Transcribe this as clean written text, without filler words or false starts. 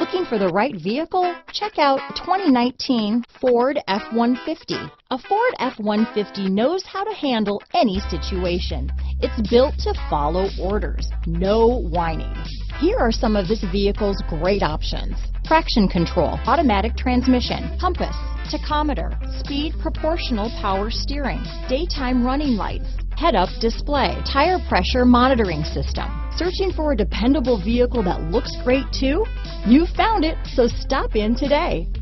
Looking for the right vehicle? Check out 2019 Ford F-150. A Ford F-150 knows how to handle any situation. It's built to follow orders, no whining. Here are some of this vehicle's great options: traction control, automatic transmission, compass, tachometer, speed proportional power steering, daytime running lights, head-up display, tire pressure monitoring system. Searching for a dependable vehicle that looks great too? You found it, so stop in today.